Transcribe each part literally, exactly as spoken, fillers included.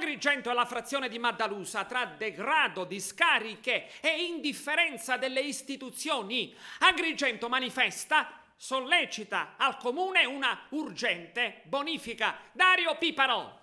Agrigento è la frazione di Maddalusa tra degrado, discariche e indifferenza delle istituzioni. Agrigento manifesta, sollecita al comune una urgente bonifica. Dario Piparo.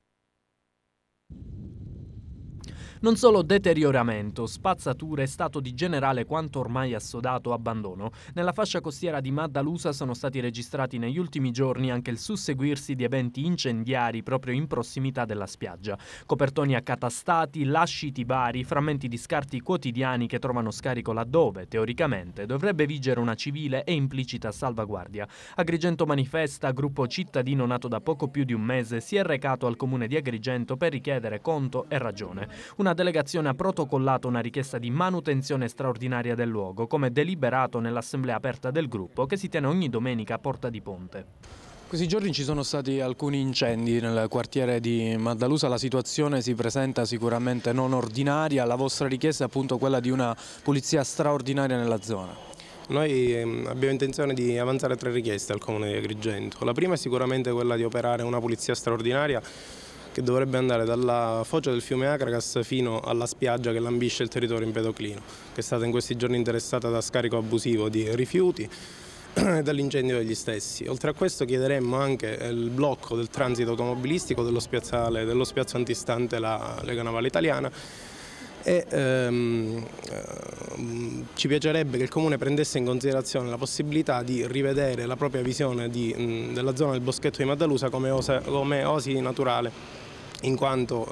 Non solo deterioramento, spazzature e stato di generale quanto ormai assodato abbandono. Nella fascia costiera di Maddalusa sono stati registrati negli ultimi giorni anche il susseguirsi di eventi incendiari proprio in prossimità della spiaggia. Copertoni accatastati, lasciti vari, frammenti di scarti quotidiani che trovano scarico laddove, teoricamente, dovrebbe vigere una civile e implicita salvaguardia. Agrigento manifesta, gruppo cittadino nato da poco più di un mese, si è recato al comune di Agrigento per richiedere conto e ragione. Una La delegazione ha protocollato una richiesta di manutenzione straordinaria del luogo, come deliberato nell'assemblea aperta del gruppo che si tiene ogni domenica a Porta di Ponte. Questi giorni ci sono stati alcuni incendi nel quartiere di Maddalusa, la situazione si presenta sicuramente non ordinaria, la vostra richiesta è appunto quella di una pulizia straordinaria nella zona. Noi abbiamo intenzione di avanzare tre richieste al Comune di Agrigento. La prima è sicuramente quella di operare una pulizia straordinaria che dovrebbe andare dalla foce del fiume Acragas fino alla spiaggia che lambisce il territorio empedoclino, che è stata in questi giorni interessata da scarico abusivo di rifiuti e dall'incendio degli stessi. Oltre a questo chiederemmo anche il blocco del transito automobilistico dello spiazzale, dello spiazzo antistante la Lega Navale Italiana e ehm, ehm, ci piacerebbe che il Comune prendesse in considerazione la possibilità di rivedere la propria visione di, mh, della zona del boschetto di Maddalusa come, osa, come oasi naturale, in quanto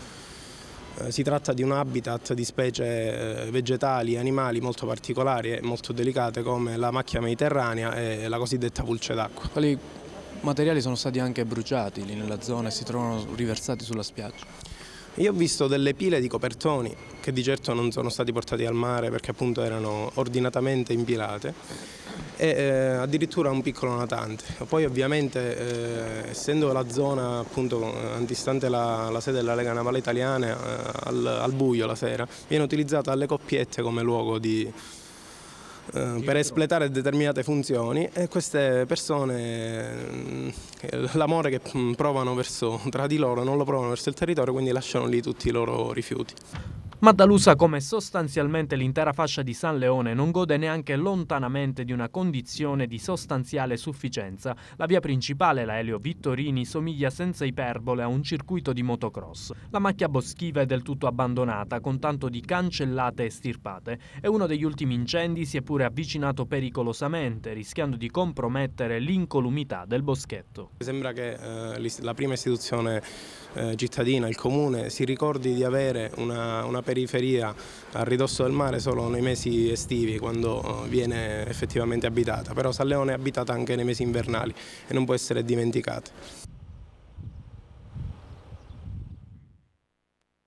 eh, si tratta di un habitat di specie eh, vegetali e animali molto particolari e molto delicate come la macchia mediterranea e la cosiddetta pulce d'acqua. Quali materiali sono stati anche bruciati lì nella zona e si trovano riversati sulla spiaggia? Io ho visto delle pile di copertoni che di certo non sono stati portati al mare perché appunto erano ordinatamente impilate e eh, addirittura un piccolo natante. Poi ovviamente eh, essendo la zona appunto antistante la, la sede della Lega Navale Italiana eh, al, al buio la sera viene utilizzata dalle coppiette come luogo di Eh, per espletare determinate funzioni e queste persone eh, l'amore che provano verso, tra di loro non lo provano verso il territorio, quindi lasciano lì tutti i loro rifiuti. Maddalusa, come sostanzialmente l'intera fascia di San Leone, non gode neanche lontanamente di una condizione di sostanziale sufficienza. La via principale, la Elio Vittorini, somiglia senza iperbole a un circuito di motocross. La macchia boschiva è del tutto abbandonata, con tanto di cancellate e stirpate, e uno degli ultimi incendi si è pure avvicinato pericolosamente, rischiando di compromettere l'incolumità del boschetto. Sembra che eh, la prima istituzione eh, cittadina, il Comune, si ricordi di avere una, una periferia a ridosso del mare solo nei mesi estivi, quando viene effettivamente abitata, però San Leone è abitata anche nei mesi invernali e non può essere dimenticata.